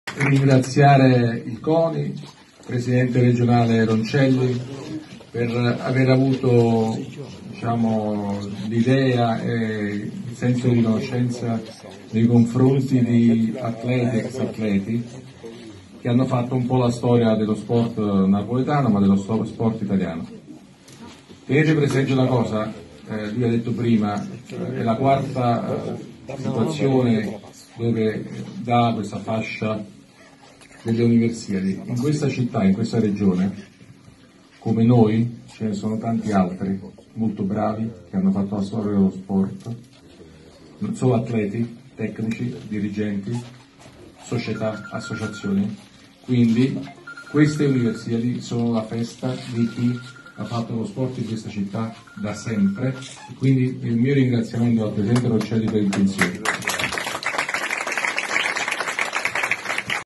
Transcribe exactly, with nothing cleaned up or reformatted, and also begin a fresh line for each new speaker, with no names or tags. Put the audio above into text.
ringraziare il CONI, Presidente regionale Roncelli, per aver avuto diciamo, l'idea e il senso di riconoscenza nei confronti di atleti e ex atleti che hanno fatto un po' la storia dello sport napoletano, ma dello sport italiano. Tenete presente una cosa, eh, lui ha detto prima, eh, è la quarta eh, situazione dove dà questa fascia delle Universiadi. In questa città, in questa regione, come noi, ce ne sono tanti altri molto bravi che hanno fatto la storia dello sport, non solo atleti, tecnici, dirigenti, società, associazioni. Quindi queste Universiadi sono la festa di chi ha fatto lo sport in questa città da sempre, e quindi il mio ringraziamento al Presidente Roncelli per il pensiero.